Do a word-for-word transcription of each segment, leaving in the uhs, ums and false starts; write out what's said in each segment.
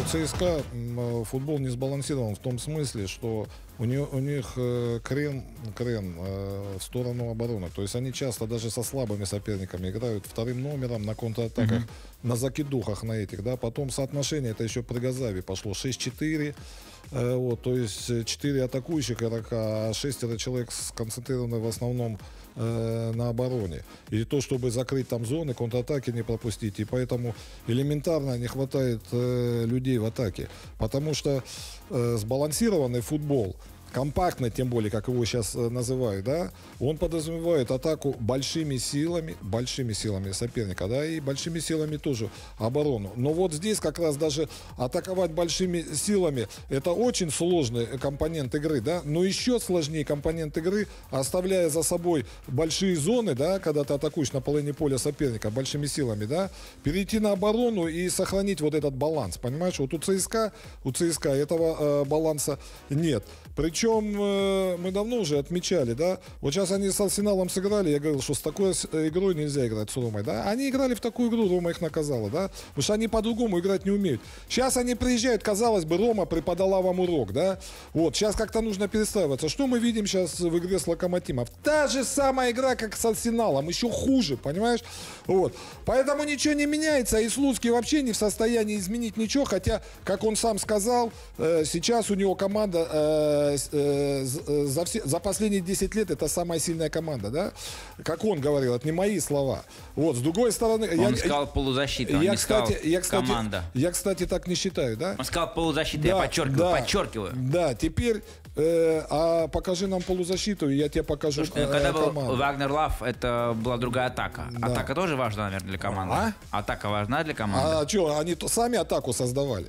ЦСКА футбол не сбалансирован в том смысле, что у, не, у них э, крен, крен э, в сторону обороны. То есть они часто даже со слабыми соперниками играют вторым номером на контратаках, mm-hmm. на закидухах на этих. Да? Потом соотношение, это еще при Газави пошло шесть четыре. Э, вот, то есть четыре атакующих игрока, а шестеро человек сконцентрированы в основном э, на обороне. И то, чтобы закрыть там зоны, контратаки не пропустить. И поэтому элементарно не хватает э, людей в атаке. Потому что э, сбалансированный футбол, компактный, тем более, как его сейчас э, называют, да, он подразумевает атаку большими силами, большими силами соперника, да, и большими силами тоже оборону. Но вот здесь как раз даже атаковать большими силами — это очень сложный компонент игры, да, но еще сложнее компонент игры, оставляя за собой большие зоны, да, когда ты атакуешь на половине поля соперника большими силами, да, перейти на оборону и сохранить вот этот баланс, понимаешь? Вот у ЦСКА, у ЦСКА этого э, баланса нет. Причем э, мы давно уже отмечали, да, вот сейчас они с Арсеналом сыграли, я говорил, что с такой игрой нельзя играть с Ромой, да, они играли в такую игру, Рома их наказала, да, потому что они по-другому играть не умеют. Сейчас они приезжают, казалось бы, Рома преподала вам урок, да, вот, сейчас как-то нужно перестраиваться. Что мы видим сейчас в игре с Локомотивом? Та же самая игра, как с Арсеналом, еще хуже, понимаешь, вот, поэтому ничего не меняется, и Слуцкий вообще не в состоянии изменить ничего, хотя, как он сам сказал, э, сейчас у него команда э, За, все, за последние десять лет это самая сильная команда, да? Как он говорил, это не мои слова. Вот, с другой стороны... Он я, сказал полузащита, он я, не кстати, сказал я, кстати, команда. Я, кстати, так не считаю, да? Он сказал полузащита, да, я подчеркиваю, да, подчеркиваю. Да, теперь, э, а покажи нам полузащиту, и я тебе покажу. Слушай, э, когда был команду. Вагнер Лав, это была другая атака. Да. Атака тоже важна, наверное, для команды. А? Атака важна для команды. А что, они то сами атаку создавали?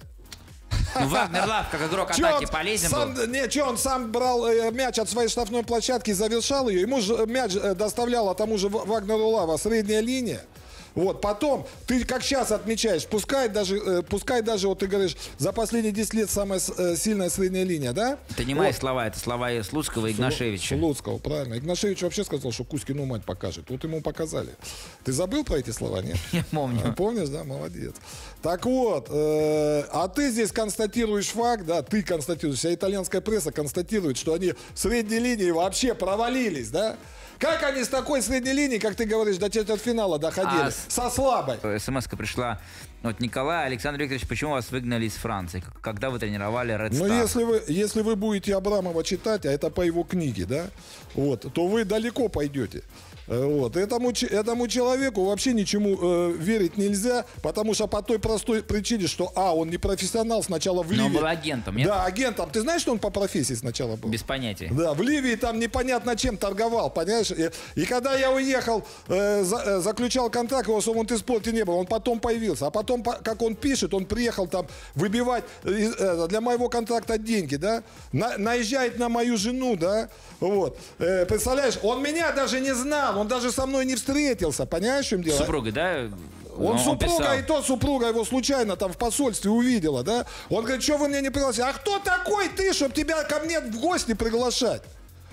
Ну, Вагнер Лав, как игрок атаки, полезен сам, был. Не, что, он сам брал э, мяч от своей штрафной площадки, завершал ее. Ему же мяч э, доставляла тому же Вагнеру Лава средняя линия. Вот, потом, ты как сейчас отмечаешь, пускай даже, э, пускай даже, вот ты говоришь, за последние десять лет самая э, сильная средняя линия, да? Это не мои вот. слова, это слова Слуцкого и Игнашевича. Слуцкого, правильно. Игнашевич вообще сказал, что Кузькину мать покажет. Вот ему показали. Ты забыл про эти слова, нет? Я помню. А, помнишь, да? Молодец. Так вот, э, а ты здесь констатируешь факт, да, ты констатируешь, вся итальянская пресса констатирует, что они в средней линии вообще провалились, да? Как они с такой средней линии, как ты говоришь, до четвертьфинала доходили? А со слабой. СМС-ка пришла. Вот, Николай, Александр Викторович, почему вас выгнали из Франции? Когда вы тренировали Red Star? Ну, если вы, если вы будете Абрамова читать, а это по его книге, да, вот, то вы далеко пойдете. Вот. Этому, этому человеку вообще ничему э, верить нельзя, потому что по той простой причине, что, а, он не профессионал, сначала в Ливии. Но он был агентом, нет? Да, агентом. Ты знаешь, что он по профессии сначала был? Без понятия. Да, в Ливии там непонятно чем торговал, понимаешь? И, и когда я уехал, э, за, э, заключал контракт, его в Совмонтеспорте не было, он потом появился. А потом, по, как он пишет, он приехал там выбивать э, э, для моего контракта деньги, да? На, наезжает на мою жену, да? Вот. Э, представляешь, он меня даже не знал. Он даже со мной не встретился, понимаешь, в чем дело? С супругой, да? Он, он супруга, писал. И то супруга его случайно там в посольстве увидела, да? Он говорит, что вы меня не пригласили? А кто такой ты, чтобы тебя ко мне в гости приглашать?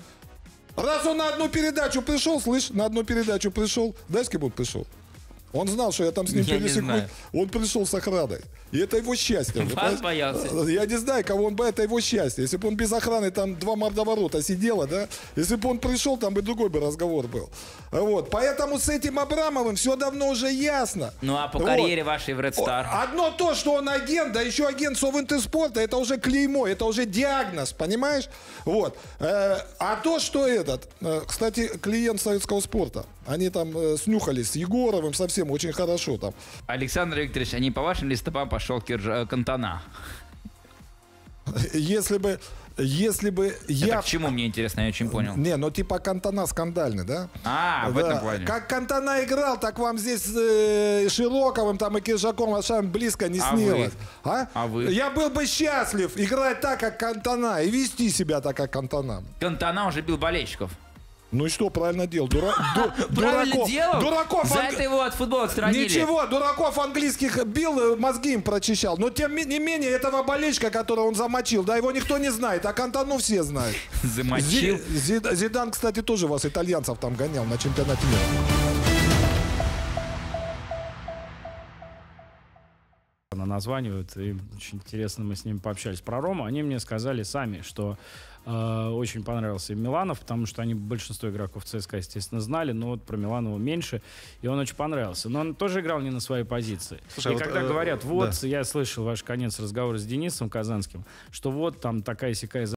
Раз он на одну передачу пришел, слышь, на одну передачу пришел, знаешь, с кем он пришел? Он знал, что я там с ним пересекусь. Он пришел с охраной. И это его счастье. Вас боялся? Я не знаю, кого он боится, это его счастье. Если бы он без охраны, там два мордоворота сидело, да? Если бы он пришел, там бы другой бы разговор был. Вот. Поэтому с этим Абрамовым все давно уже ясно. Ну а по вот. карьере вашей в Red Star? Одно то, что он агент, да еще агент Совинтерспорта, это уже клеймо, это уже диагноз, понимаешь? Вот. А то, что этот, кстати, клиент советского спорта, они там снюхались с Егоровым совсем очень хорошо там. Александр Викторович, а не по вашим листопам пошел Кирж... Кантана? Если бы, если бы я... Это к чему, мне интересно, я очень понял. Не, ну типа Кантана скандальный, да? А, да. в этом плане. Как Кантана играл, так вам здесь э, Широковым там и Киржаком ошам близко не а снилось. Вы? А? а вы? Я был бы счастлив играть так, как Кантана, и вести себя так, как Кантана. Кантана уже бил болельщиков. Ну и что, правильно делал? Дура... Ду... Правильно дураков... делал? Дураков... За анг... это его от футбола отстранили. Ничего, дураков английских бил, мозги им прочищал. Но тем не менее, этого болельщика, которого он замочил, да, его никто не знает, а Кантану все знают. Замочил? Зи... Зидан, кстати, тоже вас, итальянцев, там гонял на чемпионате мира. названивают, и очень интересно мы с ними пообщались про Рому. Они мне сказали сами, что э, очень понравился им Миланов, потому что они большинство игроков ЦСКА, естественно, знали, но вот про Миланова меньше, и он очень понравился. Но он тоже играл не на своей позиции. Слушай, и вот, когда э, говорят, вот, да. я слышал ваш конец разговора с Денисом Казанским, что вот там такая-сякая